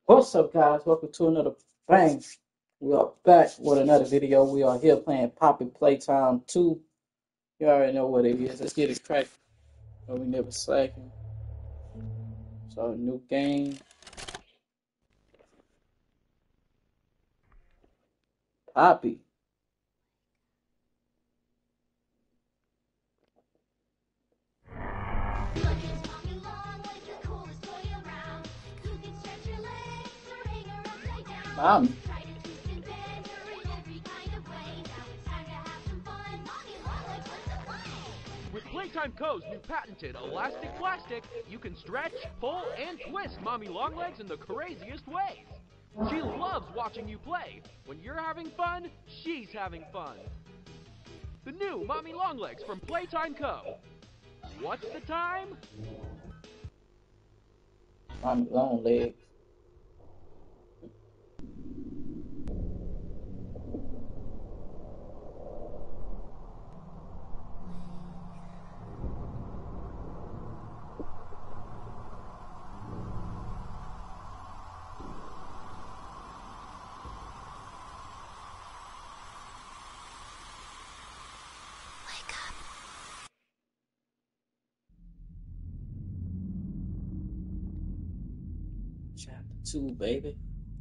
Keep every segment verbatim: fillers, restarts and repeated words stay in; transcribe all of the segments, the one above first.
What's up, guys? Welcome to another bang. We are back with another video. We are here playing Poppy Playtime two. You already know what it is. Let's get it cracked. No, we never slacking. So, new game. Poppy. Mommy. With Playtime Co.'s new patented elastic plastic, you can stretch, pull, and twist Mommy Longlegs in the craziest ways. She loves watching you play. When you're having fun, she's having fun. The new Mommy Longlegs from Playtime Co. What's the time? Mommy long legs. Wake up. Chapter two, baby.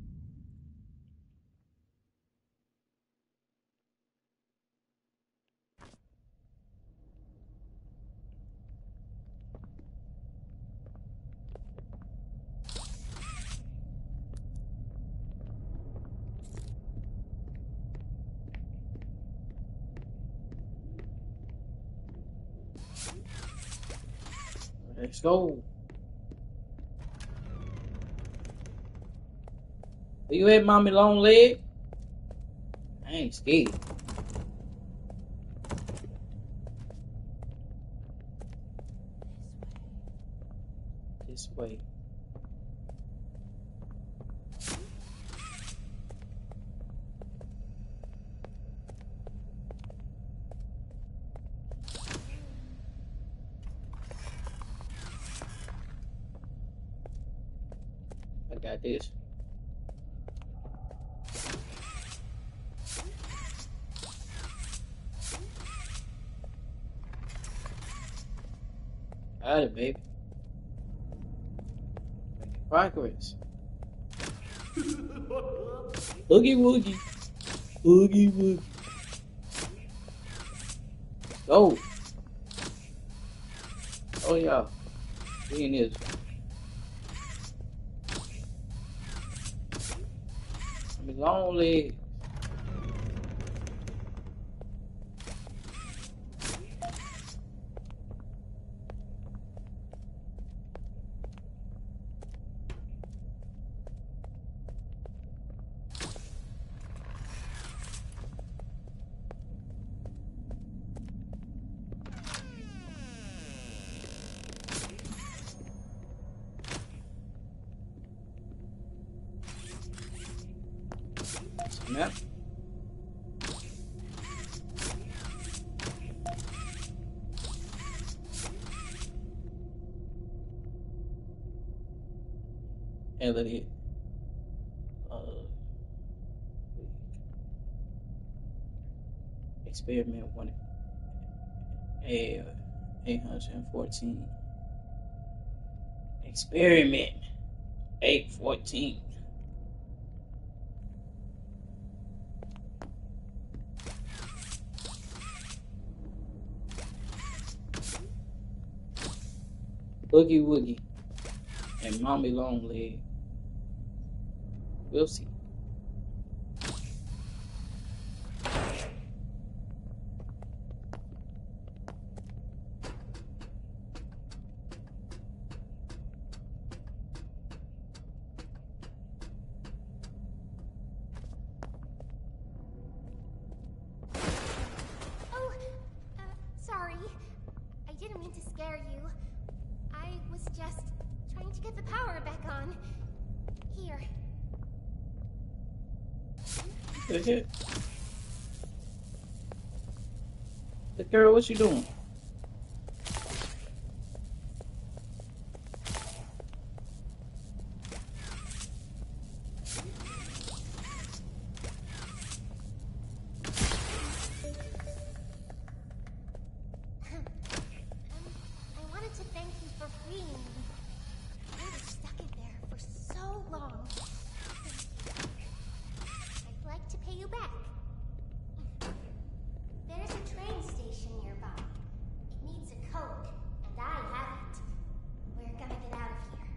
Let's go. Are you at, Mommy long leg? I ain't scared. This way. I got this. Got it, baby. Making progress. Boogie woogie. Boogie woogie. Go. Oh, yeah. We in this. I'm lonely. Map. And let it. Uh, experiment one. A eight hundred fourteen. Experiment eight fourteen. Boogie Woogie and Mommy Long Leg. We'll see. Oh, uh, sorry. I didn't mean to scare you. I was just trying to get the power back on. Here. Good hit. The girl, what you doing? freeing me. I was stuck in there for so long. I'd like to pay you back. There's a train station nearby. It needs a code, and I have it. We're gonna get out of here.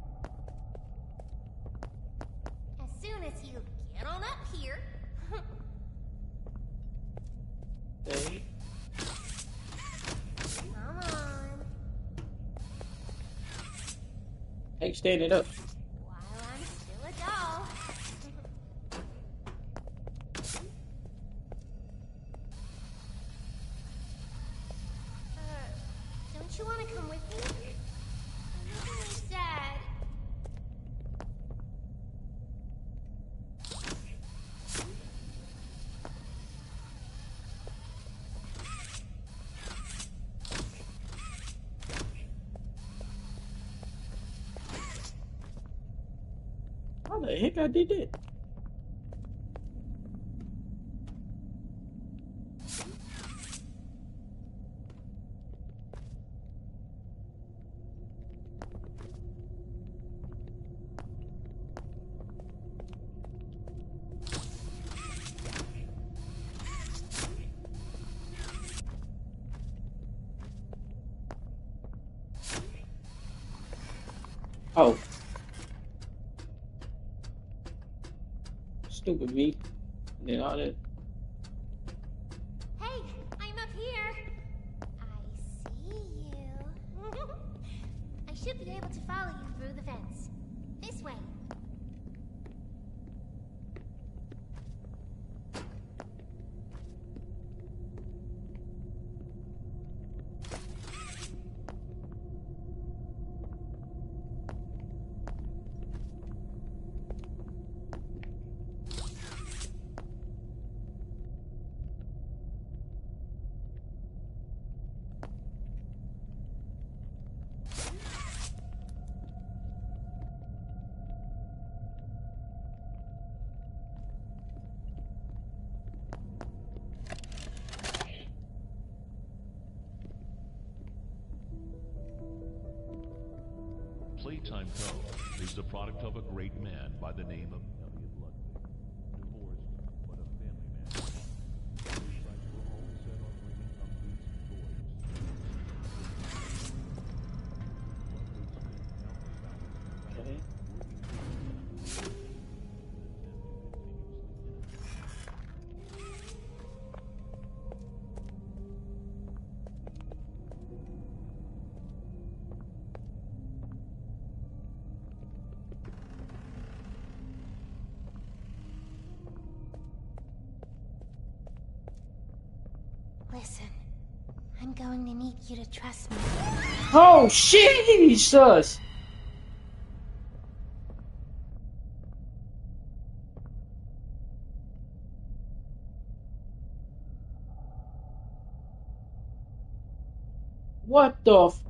As soon as you get on up here. Okay. Come on. Hey, stand it up. While I'm still a doll. uh, don't you want to come with me? I'm really sad. How the heck I did that? Oh. Stupid me. And then all that. Hey, I'm up here. I see you. I should be able to follow you through the fence. This way. Playtime Co. is the product of a great man by the name of Elliot Ludwig, divorced but a family man. His sights were always set on bringing updates and toys. Ludwig spent countless hours Okay. working to Listen, I'm going to need you to trust me. Oh, Jesus! What the f-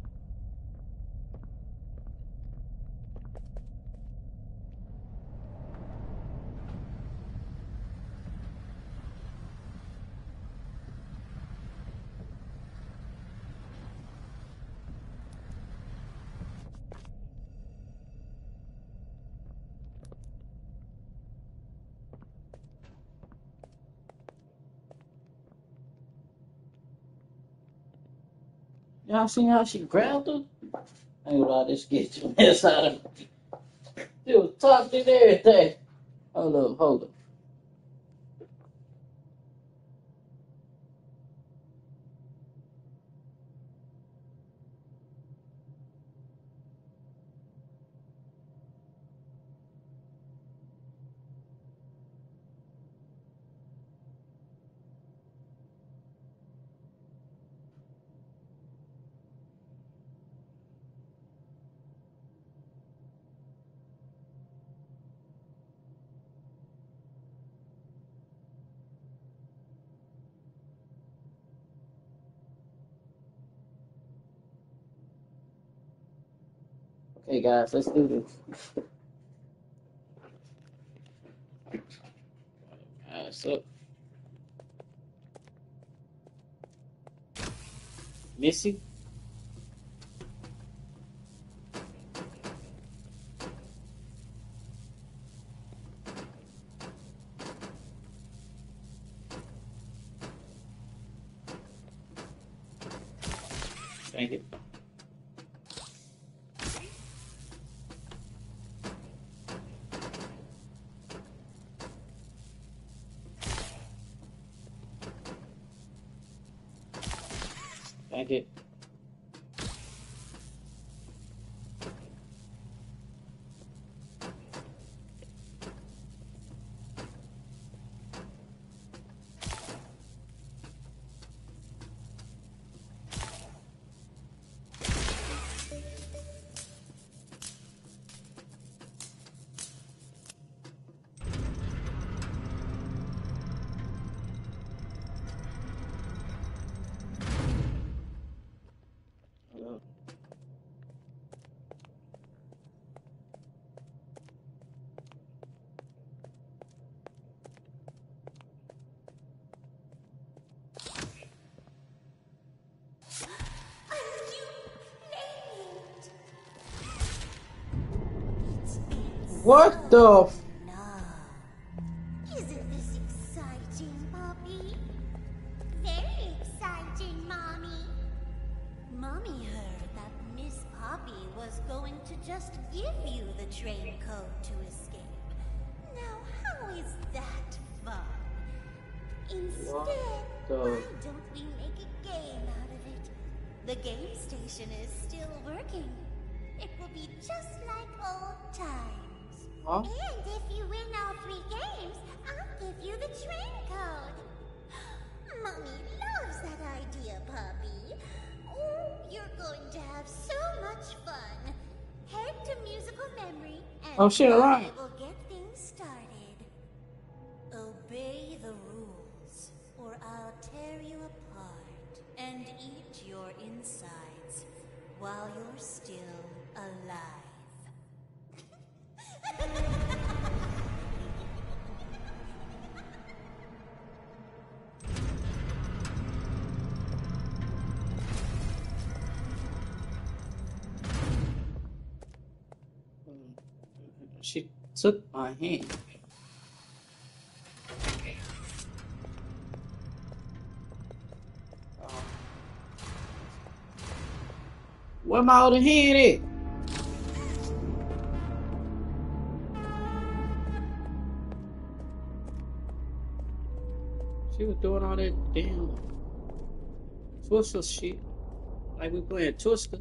Y'all seen how she grabbed her? I ain't gonna lie, this get your mess out of me. She was talking and everything. Hold up, hold up. Okay, guys, let's do this. Eyes up. Missy? Dang it. Dang it. Uh, What the f- Isn't this exciting, Poppy? Very exciting, Mommy. Mommy heard that Miss Poppy was going to just give you the train code to escape. Now, how is that fun? Instead, What the- why don't we make a game out of it? The game station is still working. It will be just like old times. Huh? And if you win all three games, I'll give you the train code. Mommy loves that idea, Puppy. Oh, you're going to have so much fun. Head to musical memory and Oh, shit, Mommy alright. will get things started. Obey the rules, or I'll tear you apart and eat your insides while you're still alive. She took my hand. Uh, Where my other hand at? She was doing all that damn Twister shit. Like we playing Twister.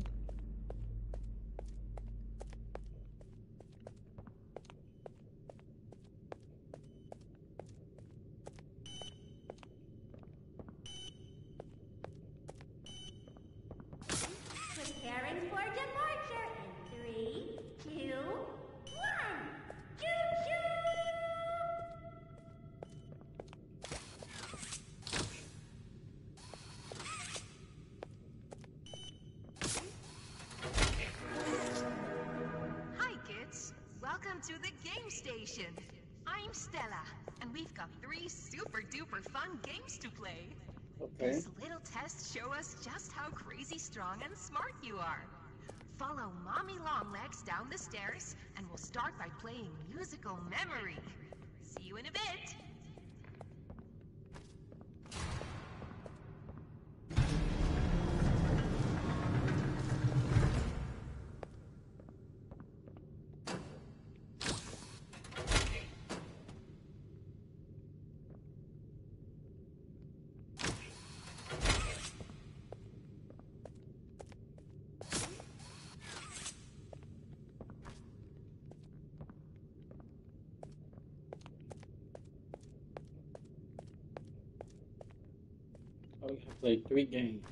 Preparing for departure in three, two, one. Choo-choo! Hi, kids. Welcome to the game station. I'm Stella, and we've got three super duper fun games to play. Okay. These little tests show us just how crazy strong and smart you are. Follow Mommy Longlegs down the stairs, and we'll start by playing musical memory. See you in a bit. Oh, we have played three games.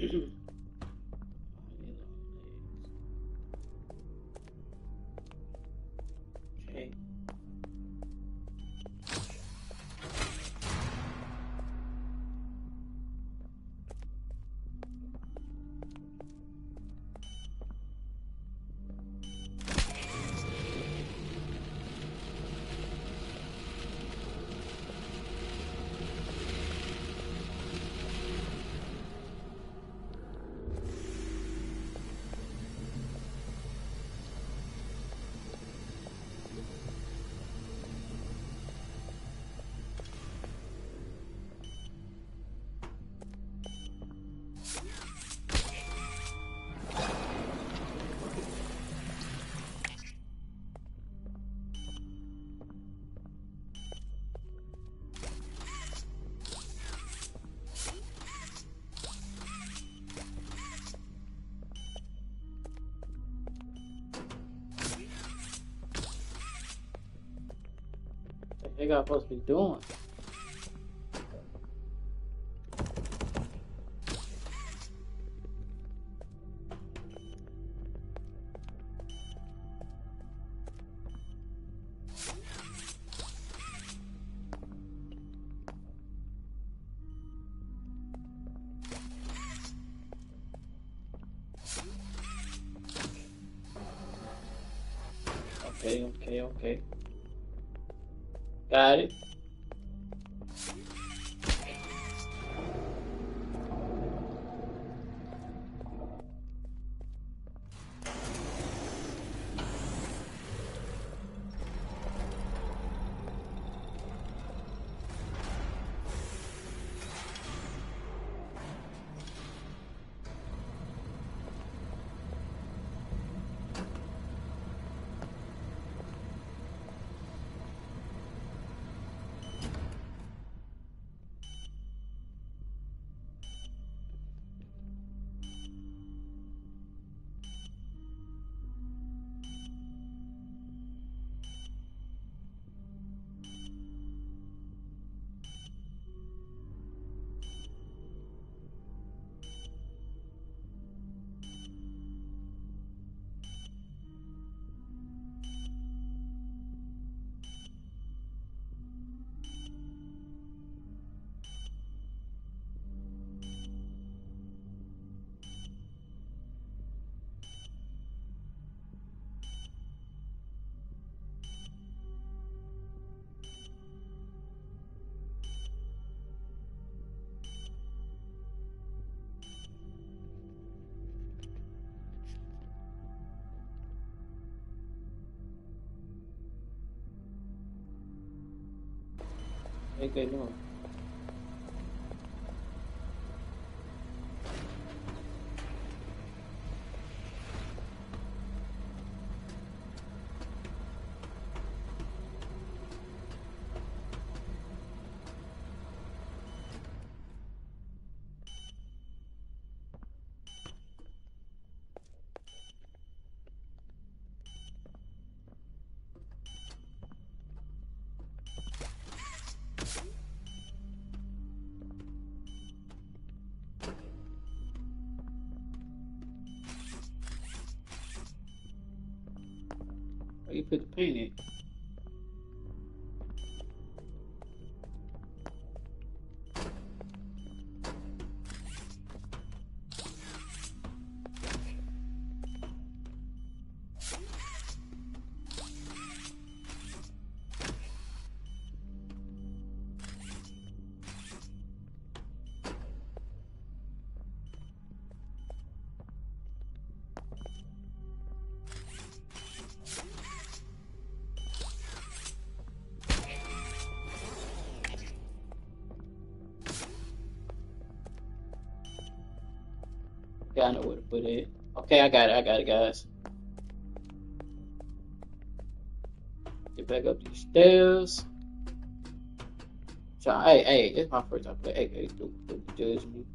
Okay. What the heck I'm supposed to be doing? Okay, okay, okay. Got it. Okay, no. Where you put the paint in? Yeah, I know where to put it. Okay, I got it. I got it, guys. Get back up these stairs. So, hey, hey, it's my first time playing. Hey, hey, don't, don't judge me.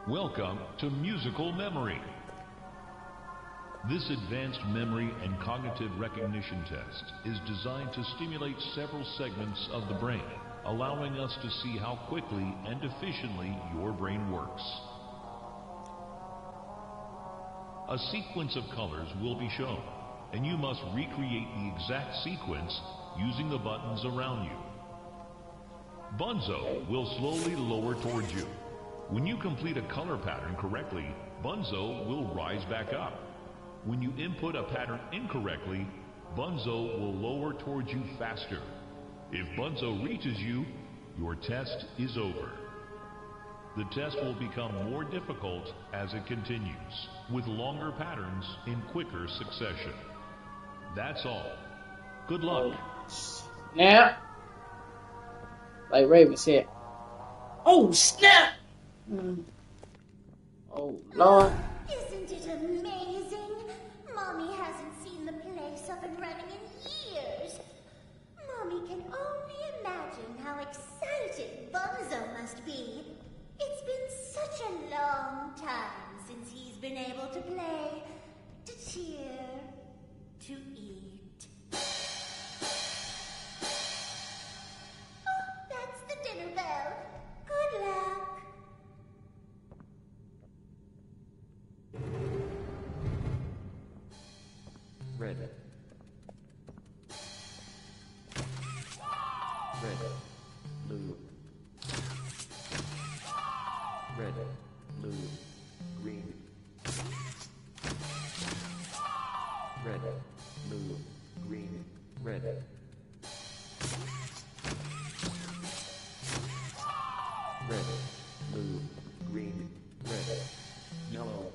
Welcome to Musical Memory. This advanced memory and cognitive recognition test is designed to stimulate several segments of the brain, allowing us to see how quickly and efficiently your brain works. A sequence of colors will be shown, and you must recreate the exact sequence using the buttons around you. Bunzo will slowly lower towards you. When you complete a color pattern correctly, Bunzo will rise back up. When you input a pattern incorrectly, Bunzo will lower towards you faster. If Bunzo reaches you, your test is over. The test will become more difficult as it continues, with longer patterns in quicker succession. That's all. Good luck. Snap. Like Raven said. Oh, snap! Mm. Oh, Lord. Isn't it amazing? Mommy hasn't seen the place up and running in years. Mommy can only imagine how excited Bunzo must be. It's been such a long time since he's been able to play, to cheer, to eat. Oh, that's the dinner bell. Good luck. Red. Red. Blue. Red. Blue. Green. Red. Blue. Green. Red. Red. Blue. Green. Red. Yellow.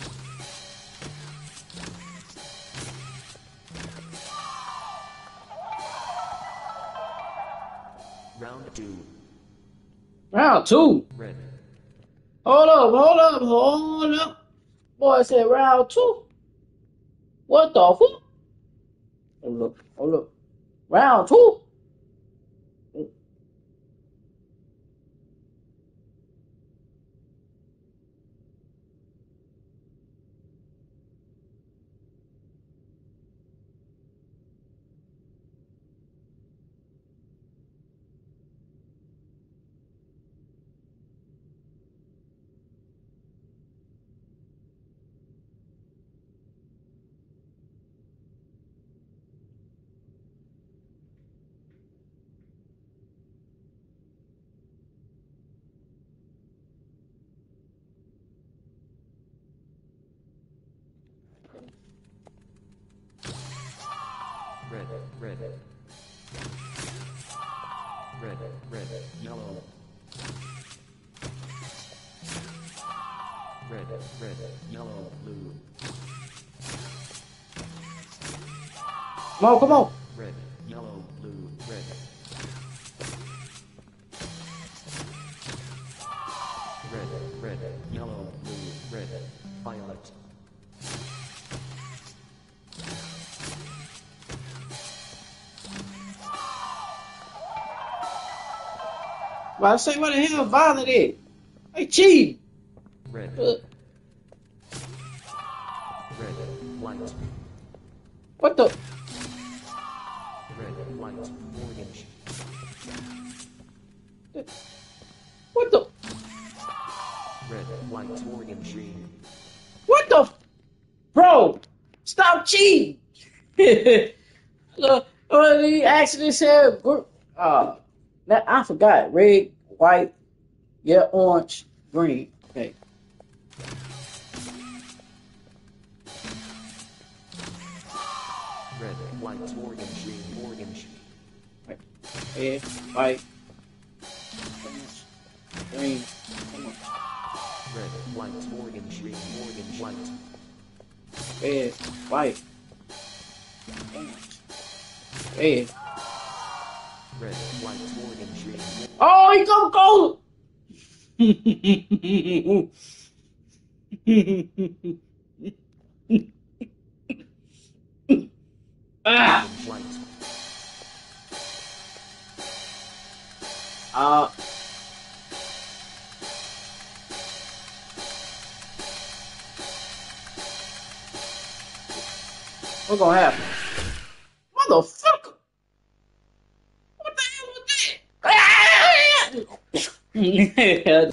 Round two. Round two. Red. Hold up, hold up, hold up. Boy said round two. What the fuck? Hold up, hold up. Round two? Red, red. Red, red, yellow. Red, red, yellow, blue. Come on, come on. Red, yellow, blue, red. Red, red, yellow, blue, red. Violet. Well, I say, what the hell Violet is? Hey, cheating. Red. Uh, Red, white. what the? Red, white, orange. What the? Red, white, orange, green. What the? Bro, stop cheating. Look, what he actually said, gr- uh, that, I forgot. Red, white, yeah, orange, green. Okay. Red, white, orange, green, orange. Red, white, orange, green. Come on. Red, white, orange, green, orange, white. Red, white, orange, red. Red, white, orange, green. Oh, he come gold. Ah. White. Uh. What's gonna happen? Motherfucker! What the hell was that? Yeah.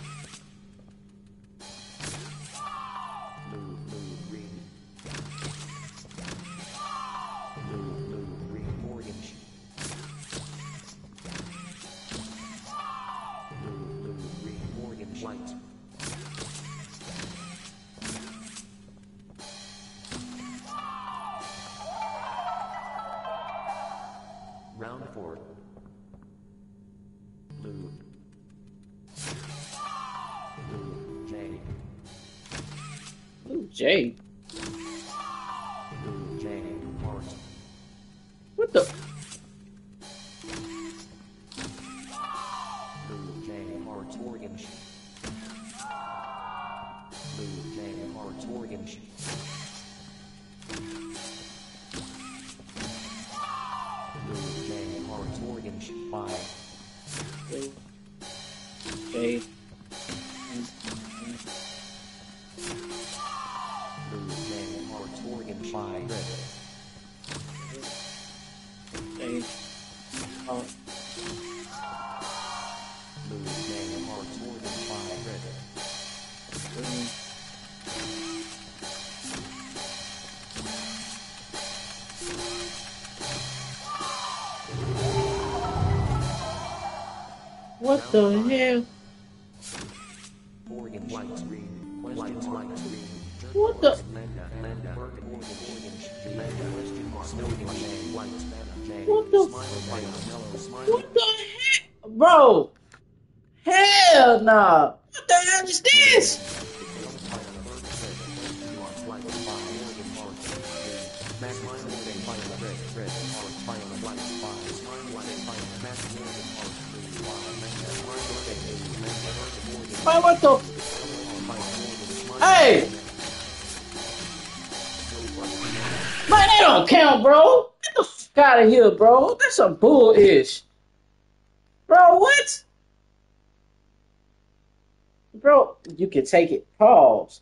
Blue, blue, green. Blue, blue, green, orange. Blue, blue, green, orange, white. Round four. Blue. Blue, J. Ooh, Jay. Blue, J, heart. What the? Blue, J, heart, orange. Blue, J, heart, orange. Blue, J, heart, orange. Five. Jay. Blue, J, heart, orange. Five. Red. Jay. Oh, Blue, J, heart, orange. Five. Red. green. What the hell? Orange, white, green. White, white, green. What the? Lenda, lenda. Orange, orange. Lenda, question mark. Snowing, J, white. J. What the? Smile, white, yellow, smile. What the heck? Bro! Hell nah! What the hell is this? Man, what the? Hey! Man, they don't count, bro. Get the fuck out of here, bro. That's some bull-ish. Bro, what? Bro, you can take it. Pause.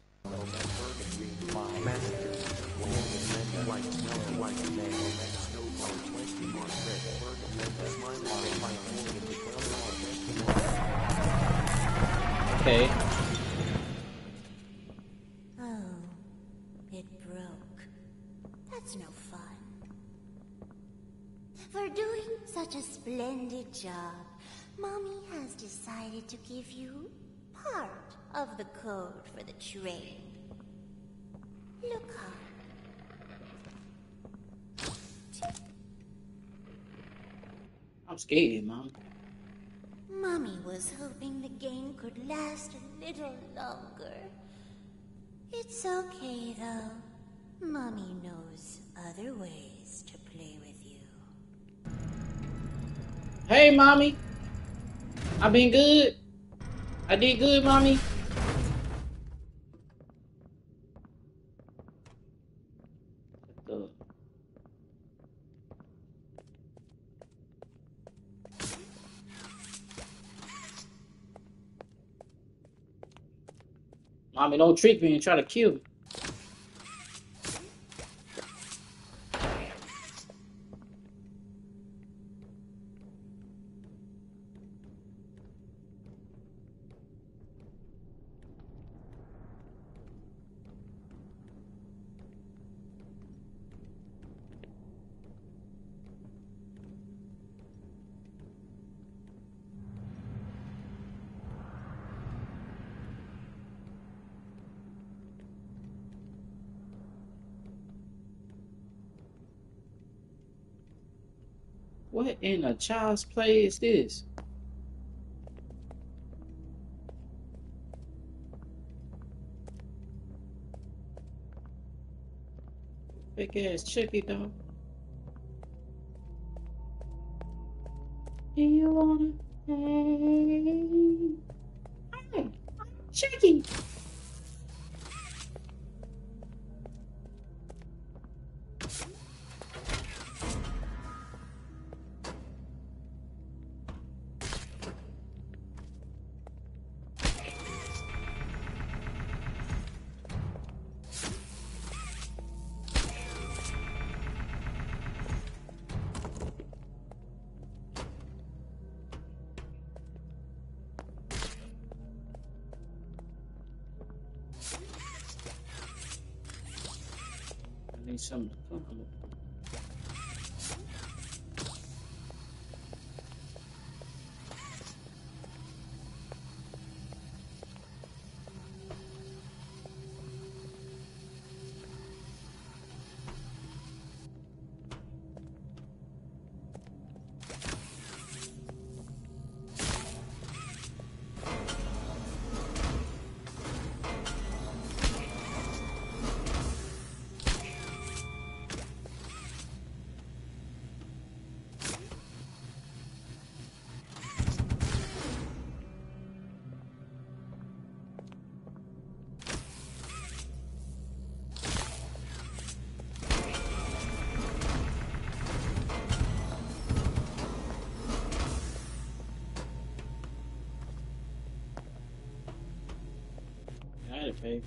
Okay. Oh, it broke. That's no fun. For doing such a splendid job, Mommy has decided to give you part of the code for the trade. Look up. I'm scared, Mom. Mommy was hoping the game could last a little longer. It's okay, though. Mommy knows other ways to play with you. Hey, Mommy. I been good. I did good, Mommy. The- Mommy, don't trick me and try to kill me. What in a child's play is this? Big ass Chucky dog. Do you wanna play? Hi, I'm Chucky. need something to come with. Got it, babe.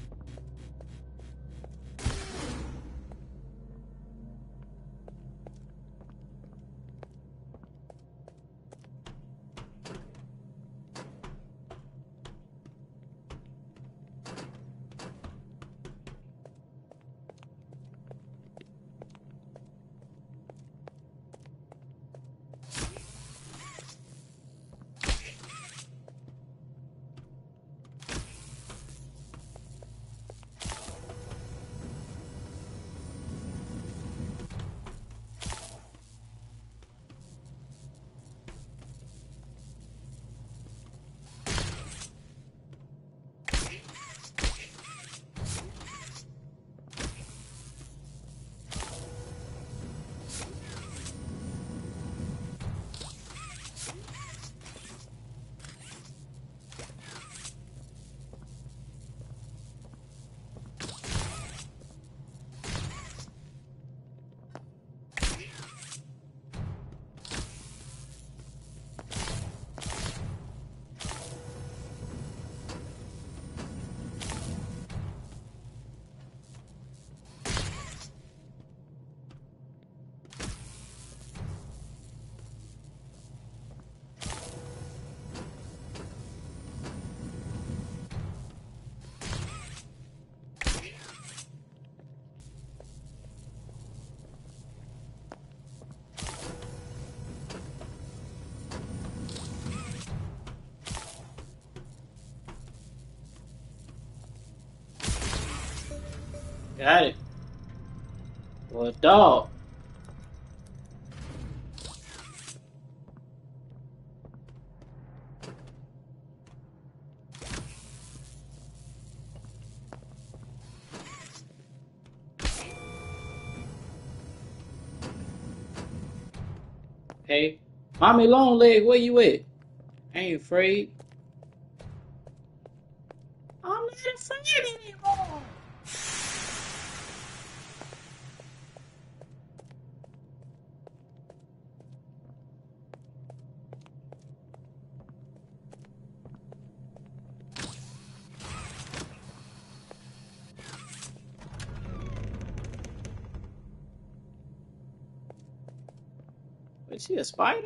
Got it. Well, dog. Hey, Mommy Longleg, where you at? I ain't afraid. I'm not afraid anymore. Is she a spider?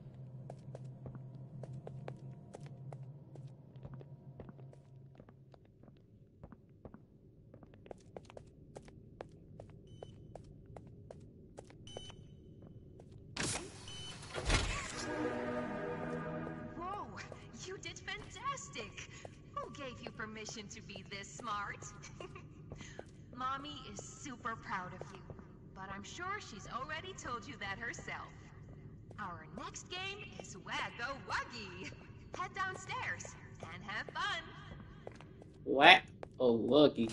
Whoa, you did fantastic! Who gave you permission to be this smart? Mommy is super proud of you, but I'm sure she's already told you that herself. Our next game is Wacko Wuggy. Head downstairs and have fun. Whack or Wuggy.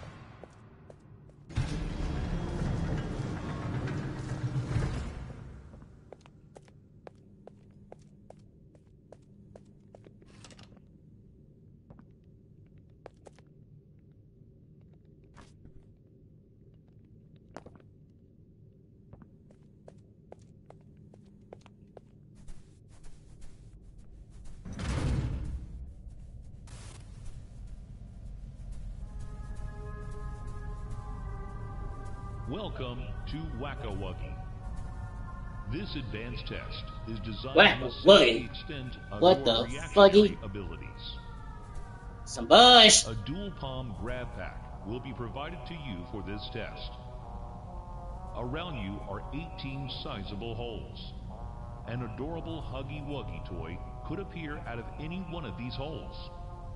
Welcome to Wacko Wuggy. This advanced test is designed Wacko to assess Wuggy. the extent of What your the reactionary fuggy? abilities. Some bush. A dual palm grab pack will be provided to you for this test. Around you are eighteen sizable holes. An adorable Huggy Wuggy toy could appear out of any one of these holes.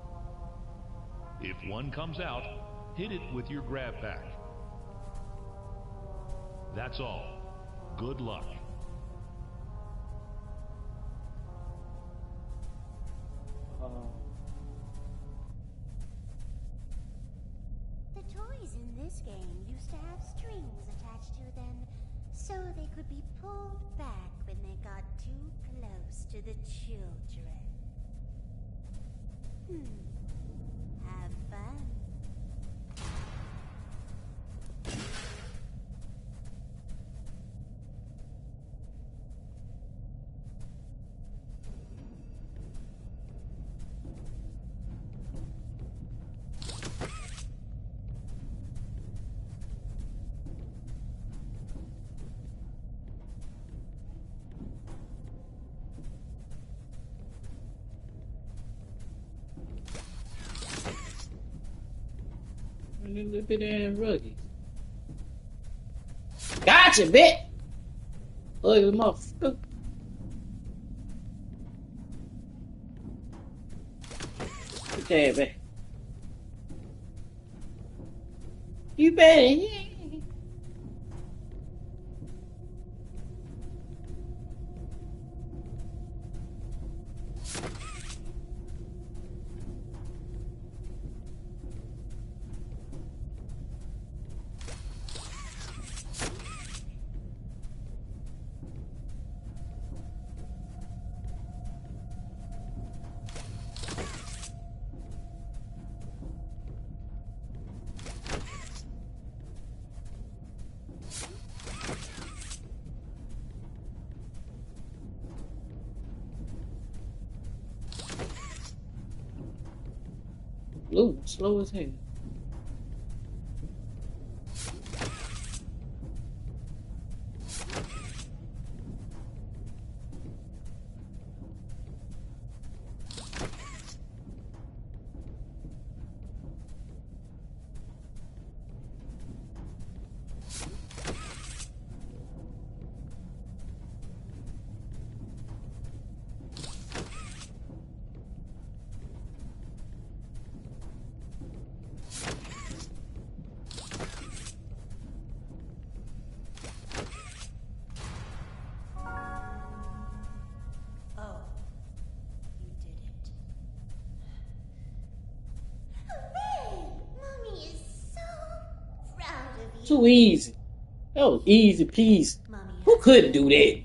If one comes out, hit it with your grab pack. That's all. Good luck. Uh, The toys in this game used to have strings attached to them, so they could be pulled back when they got too close to the children. Hmm. Have fun. a little bit and ruggy. Gotcha, bitch! Ugly motherfucker. Okay, baby. You better. Yeah. Blue, slow as hell. Too easy. That was easy peasy. Who couldn't do that?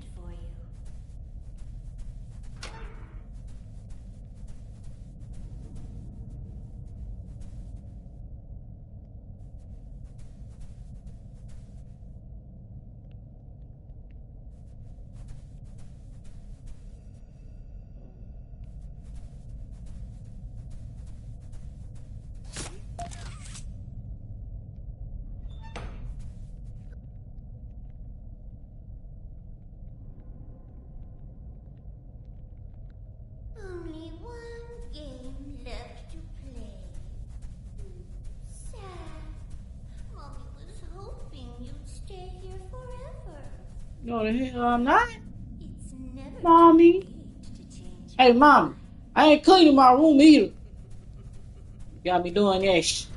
Only one game left to play. Sad. Mommy was hoping you'd stay here forever. No, the hell I'm not. It's never Mommy. too late to change. Hey, Mommy. I ain't cleaning my room either. You got me doing that shit.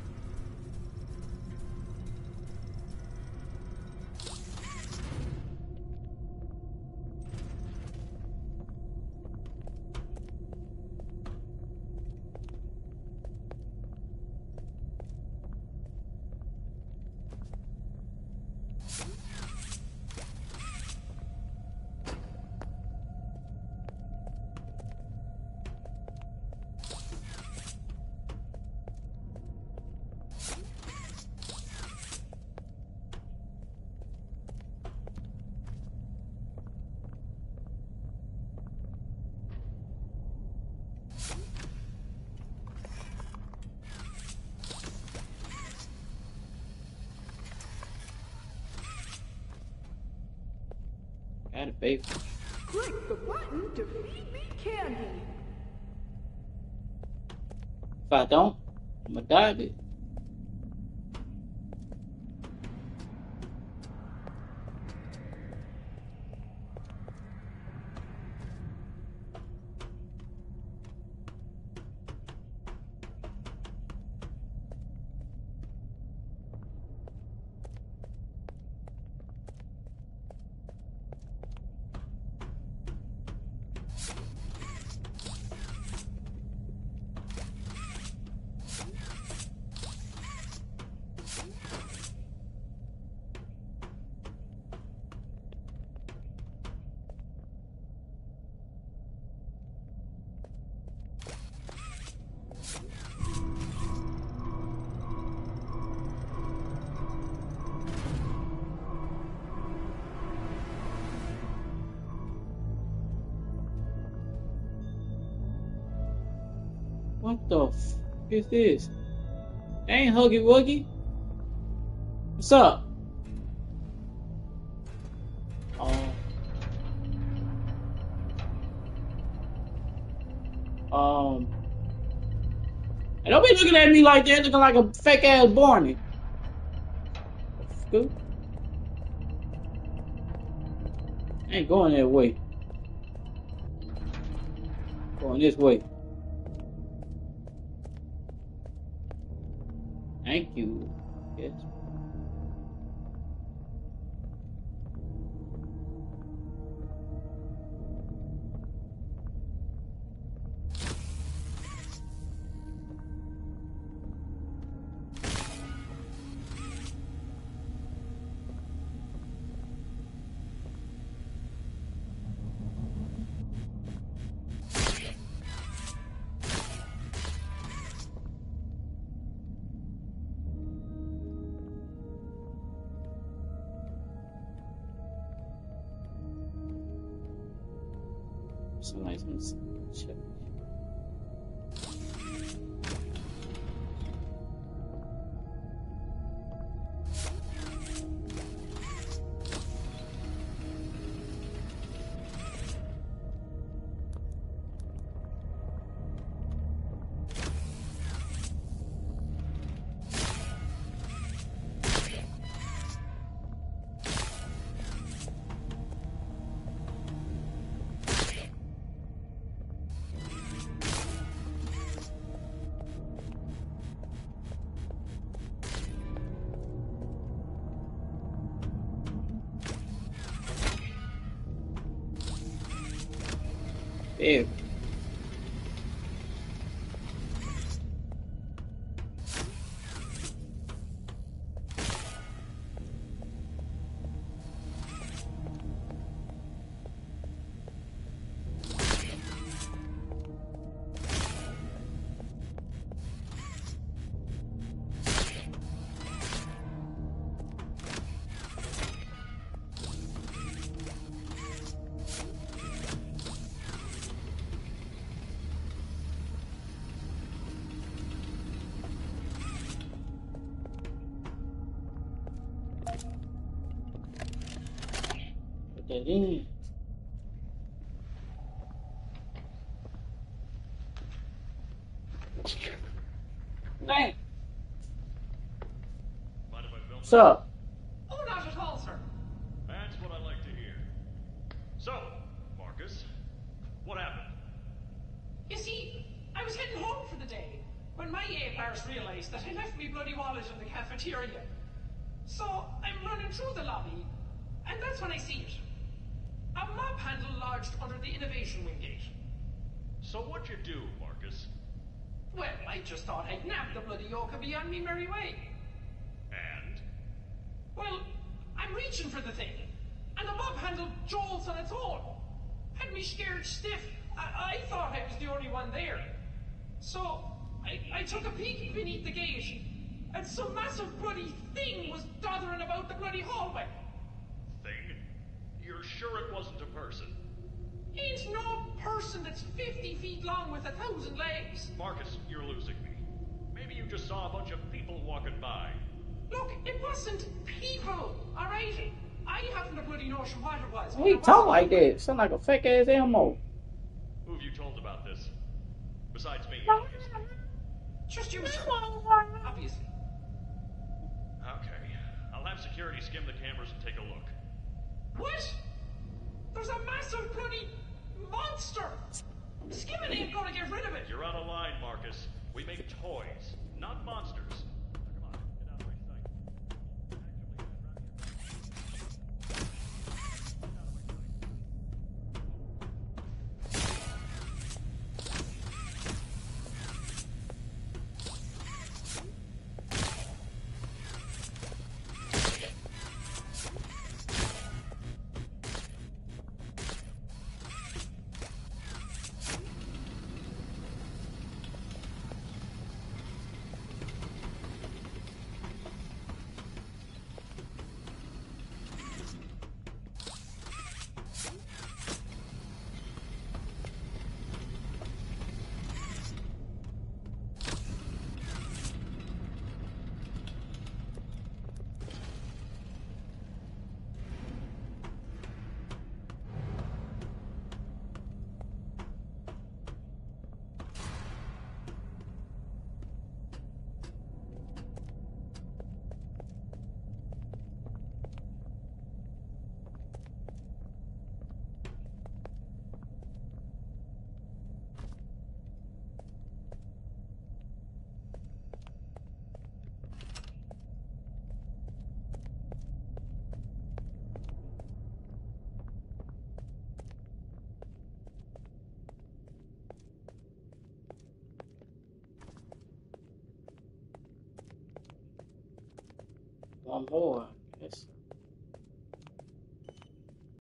Got it, baby. Click the button to feed me candy. If I don't, I'm gonna die, bitch. What the f is this? That ain't Huggy Wuggy. What's up? Um, um, and don't be looking at me like that, looking like a fake ass Barney. Good. I ain't going that way. Going this way. Thank you. Yes. Somebody's gonna check. There. Put that in. Dang. Mind if I film? What's up? Oh, not at all, sir. That's what I like to hear. So, Marcus, what happened? You see, I was heading home for the day when my ape arse realized that I left me bloody wallet in the cafeteria. So I'm running through the lobby, and that's when I see it. A mob handle lodged under the innovation wing gate. So what'd you do, Marcus? Well, I just thought I'd nab the bloody yoke and be on me merry way. And? Well, I'm reaching for the thing, and the mob handle jolts on its own. Had me scared stiff. I, I thought I was the only one there. So, I, I took a peek beneath the gate, and some massive bloody thing was doddering about the bloody hallway. Thing? You're sure it wasn't a person? Ain't no person that's fifty feet long with a thousand legs. Marcus, you're losing me. Maybe you just saw a bunch of people walking by. Look, it wasn't people, alright? I haven't a bloody notion what it was. Why you talk like that? Sound like a fake ass Elmo. Who have you told about this? Besides me, obviously. Just you, sir. Obviously. Okay. I'll have security skim the cameras and take a look. What? There's a massive bloody monster! Skimming ain't gonna get rid of it! You're out of line, Marcus. We make toys, not monsters. Now, come on, get out of my sight. One more, I guess.